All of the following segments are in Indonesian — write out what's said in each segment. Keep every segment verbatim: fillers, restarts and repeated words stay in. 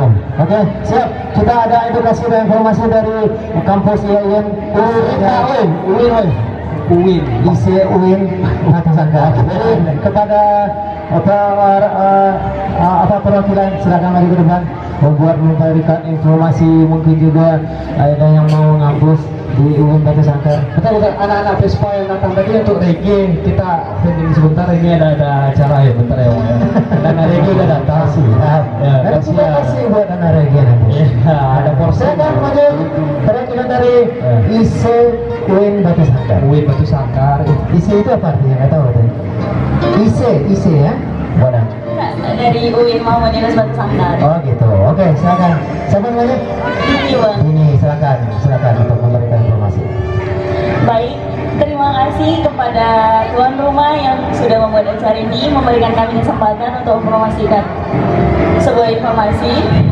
Iya. Oke, siap. Kita ada edukasi dan informasi dari kampus I A I N U I N, U I N, U I N, I C U I N Batu Sangkar. Jadi kepada apa uh, uh, apa perwakilan silakan maju ke depan membuat memberikan informasi, mungkin juga ada yang mau ngampus di U I N Batu Sangkar. Betul betul, anak-anak Vespa yang datang tadi untuk reggae, kita pending sebentar, ini ada ada acara ya bentar ya Om ya. Dan reggae udah datang sih. Ya, kasih ya. Kasih buat anak reggae nanti. Ya, ada porsi. Silakan maju perwakilan dari I C U I N Batu Sangkar. U I N Batu Sangkar. I C itu apa artinya? Nggak tahu tadi. I C, I C ya. Wadah. Dari U I N Muhammadiyah Batu Sangkar. Oh gitu. Oke, silakan. Siapa namanya? Ini Bang. Ini silakan, silakan untuk memberikan informasi. Baik, terima kasih kepada tuan rumah yang sudah membuat acara ini, memberikan kami kesempatan untuk mempromosikan sebuah informasi.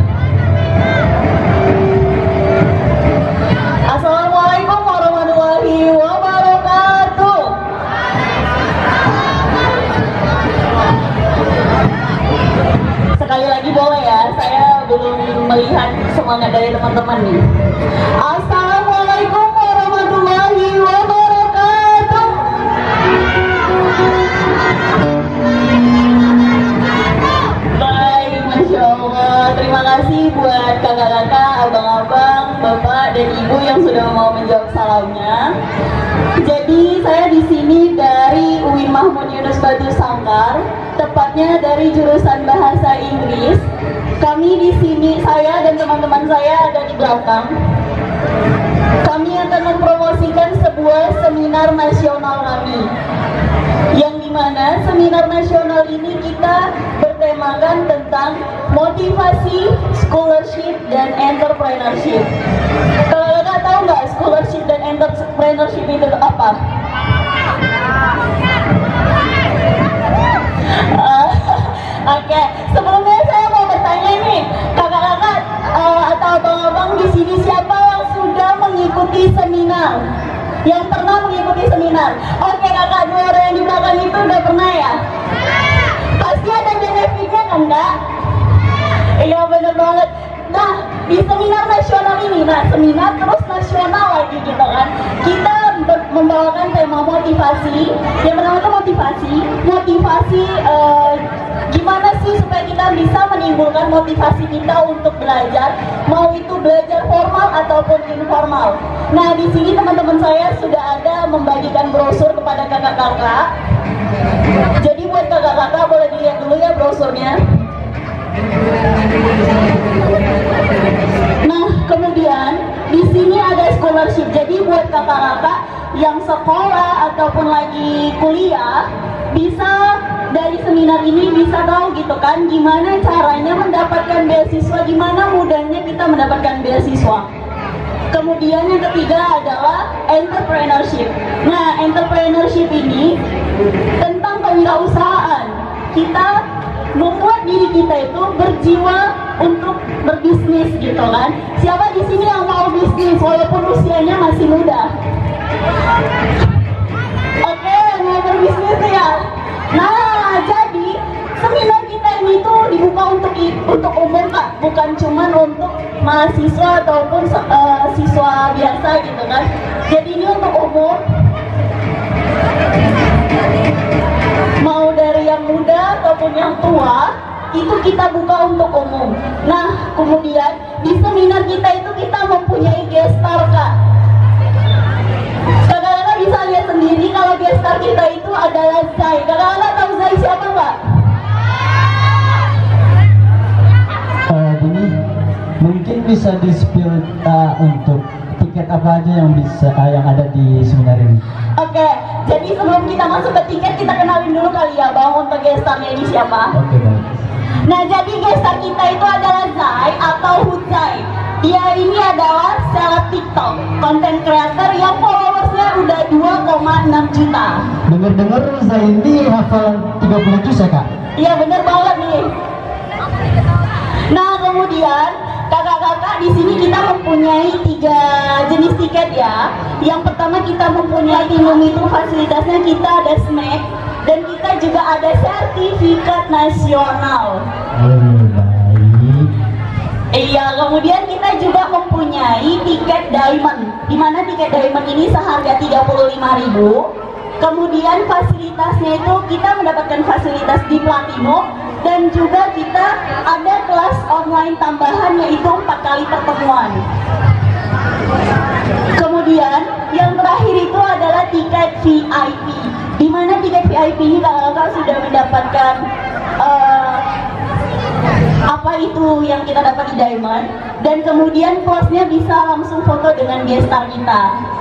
Assalamualaikum warahmatullahi wabarakatuh. Sekali lagi boleh ya, saya belum melihat semangat dari teman-teman nih. Assalamualaikum warahmatullahi wabarakatuh. Baik, Masya Allah. Terima kasih buat kakak-kakak, abang-abang, bapak dan ibu yang sudah mau menjawab salamnya. Jadi saya di sini dari U I N Mahmud Yunus Batu Sangkar, tepatnya dari jurusan Bahasa Inggris. Kami di sini, saya dan teman-teman saya ada di belakang. Kami akan mempromosikan sebuah seminar nasional kami, yang dimana seminar nasional ini kita bertemakan tentang motivasi, scholarship, dan entrepreneurship. Kalau kalian tahu nggak scholarship dan entrepreneurship itu apa? Uh, Oke, okay. Sebelumnya saya mau bertanya nih, kakak-kakak uh, atau abang-abang di sini siapa yang sudah mengikuti seminar? Yang pernah mengikuti seminar? Oke, okay, kakak dua orang yang di belakang itu udah pernah ya? Pasti ada benefitnya kan, Kak? Iya, bener banget. Nah, di seminar nasional ini, nah seminar terus nasional lagi gitu kan, kita membawakan tema motivasi. Yang pertama itu motivasi, motivasi uh, gimana sih supaya kita bisa menimbulkan motivasi kita untuk belajar, mau itu belajar formal ataupun informal. Nah, di sini teman-teman saya sudah ada membagikan brosur kepada kakak-kakak. Jadi buat kakak-kakak boleh dilihat dulu ya brosurnya. Nah, kemudian di sini ada scholarship. Jadi buat kakak-kakak yang sekolah ataupun lagi kuliah, bisa dari seminar ini bisa tahu gitu kan gimana caranya mendapatkan beasiswa, gimana mudahnya kita mendapatkan beasiswa. Kemudian yang ketiga adalah entrepreneurship. Nah, entrepreneurship ini tentang kewirausahaan. Kita membuat diri kita itu berjiwa untuk berbisnis gitu kan. Siapa di sini yang mau bisnis walaupun usianya masih muda? Oke, mau berbisnis ya. Nah, jadi seminar kita ini tuh dibuka untuk untuk umum Kak, bukan cuman untuk mahasiswa ataupun uh, siswa biasa gitu kan. Jadi ini untuk umum. Mau dari yang muda ataupun yang tua, itu kita buka untuk umum. Nah, kemudian di seminar kita itu kita mempunyai gestar Kak. Kakak-kakak bisa lihat sendiri kalau gestar kita itu adalah Zai. Kakak-kakak tahu Zai siapa Pak? Uh, ini mungkin bisa di-spill uh, untuk tiket apa aja yang bisa uh, yang ada di seminar ini. Oke, okay, jadi sebelum kita masuk ke tiket, kita kenalin dulu kali ya Bang untuk gestarnya ini siapa. Oke, okay, baik. Nah, jadi gestar kita itu adalah Zai atau Hudzai. Dia ini adalah seleb TikTok, konten creator yang followersnya udah dua koma enam juta. Dengar-dengar Zai ini hafal tiga puluh juz ya Kak? Iya, bener banget nih. Nah, kemudian kakak-kakak di sini kita mempunyai tiga jenis tiket ya. Yang pertama kita mempunyai Tinum itu fasilitasnya kita ada snack dan kita juga ada sertifikat nasional. Oh, baik. Kemudian kita juga mempunyai tiket diamond, di mana tiket diamond ini seharga tiga puluh lima ribu. Kemudian fasilitasnya itu kita mendapatkan fasilitas di platinum, dan juga kita ada kelas online tambahan yaitu empat kali pertemuan. Kemudian yang terakhir itu adalah tiket V I P, di mana tiket V I P ini kakak-kakak sudah mendapatkan uh, apa itu yang kita dapat di Diamond, dan kemudian plusnya bisa langsung foto dengan gestar kita.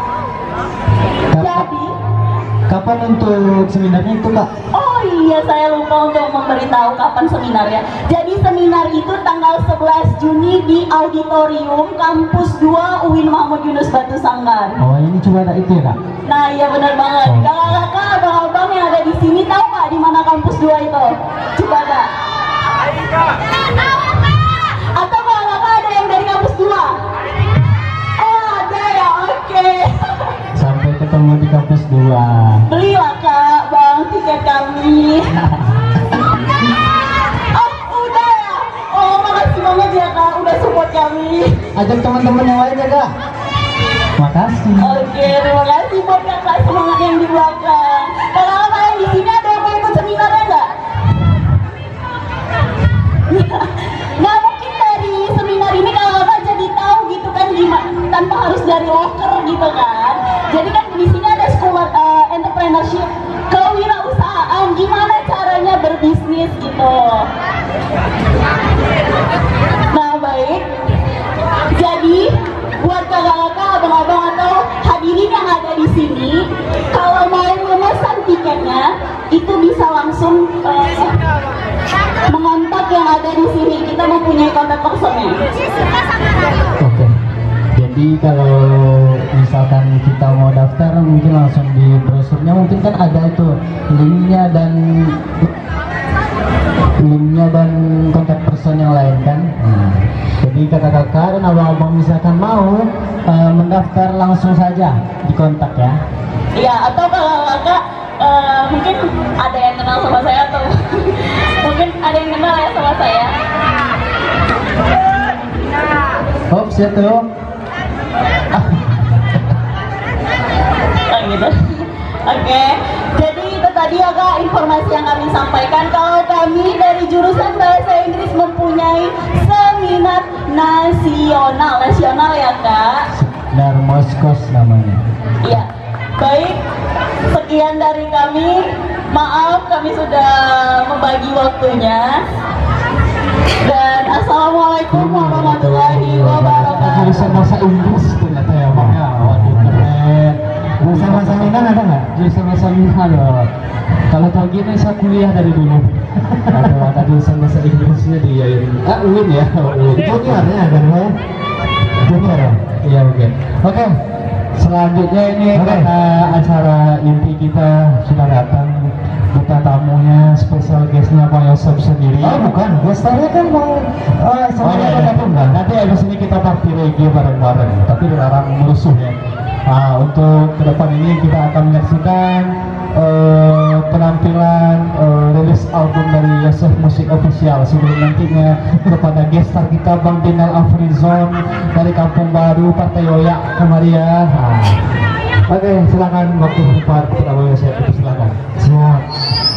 Jadi kapan untuk seminarnya itu, Kak? oh iya, saya lupa untuk memberitahu kapan seminarnya. Jadi seminar itu tanggal sebelas Juni di Auditorium Kampus dua U I N Mahmud Yunus Batu Sanggar. Oh, ini cuma ada itu ya, Kak? Nah iya benar banget. Oh. Kakak-kakak, abang-abang yang ada di sini tahu nggak di mana kampus dua itu? Coba Kak. Atau kakak-kakak ada yang dari kampus dua? Oh ada ya, oke. Sampai ketemu di kampus dua. Belilah Kak, Bang, tiket kami. Oh udah ya. Oh makasih banget ya Kak, udah support kami. Ajak teman-teman yang lain ya, Kak. Makasih. Oke, terima kasih buat kakak semangat yang di belakang. Kakak-kakak yang di sini ada yang mau ikut seminarnya nggak? Nah mungkin dari seminar ini kakak-kakak jadi tahu gitu kan gimana, tanpa harus dari loker gitu kan. Jadi kan di sini ada sekolah uh, entrepreneurship, kewirausahaan, gimana caranya berbisnis gitu. Nah baik, jadi buat kakak-kakak, abang-abang atau hadirin yang ada di sini, kalau mau memesan tiketnya itu bisa langsung uh, mengontak yang ada di sini. Kita mempunyai kontak personnya. Oke. Jadi kalau misalkan kita mau daftar, mungkin langsung di brosurnya mungkin kan ada itu linknya dan linknya dan kontak person yang lain kan. Nah, jadi kakak-kakak dan abang-abang misalkan mau uh, mendaftar, langsung saja dikontak ya. Iya, atau kalau kakak uh, mungkin ada yang kenal sama saya atau mungkin ada yang kenal ya sama saya. Oh, siapa tuh? Oh gitu. Oke, jadi itu tadi ya Kak informasi yang kami sampaikan. Kalau kami dari jurusan Bahasa Inggris mempunyai seminar nasional, nasional ya Kak. Darmoskos namanya. Iya. Baik, sekian dari kami. Maaf kami sudah membagi waktunya. Dan assalamualaikum warahmatullahi wabarakatuh. Jurusan bahasa Inggris ternyata ya, Bang. Ya, waduh keren. Jurusan bahasa Minang ada nggak? Jurusan bahasa Minang ada. Kalau tahu gini saya kuliah dari dulu. Ada ada jurusan bahasa Inggrisnya di ya, ah, U I N ya. U I N. Juniornya kan ya? Junior ya? Iya oke. Oke. Selanjutnya ini Oke. karena acara inti kita sudah datang, kita tamunya spesial guestnya Bang Yosef sendiri. Oh bukan, gestarnya kan mau Oh, semuanya iya, iya. datang enggak? Nanti abis ini kita party reggae bareng-bareng, tapi dilarang merusuh ya. Nah, untuk ke depan ini kita akan menyaksikan eh, penampilan eh, rilis album dari Yosef Musik Official. Sebelum nantinya kepada gestar kita Bang Dinal Afrizon dari Kampung Baru, Partai Yoyak kemari ya. Nah, oke, silakan waktu tempat pertama Yosef, silakan. siap.